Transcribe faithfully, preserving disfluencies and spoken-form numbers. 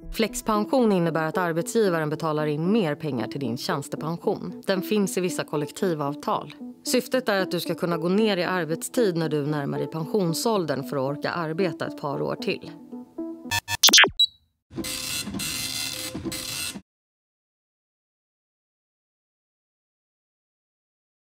Flexpension innebär att arbetsgivaren betalar in mer pengar till din tjänstepension. Den finns i vissa kollektivavtal. Syftet är att du ska kunna gå ner i arbetstid när du närmar dig pensionsåldern för att orka arbeta ett par år till.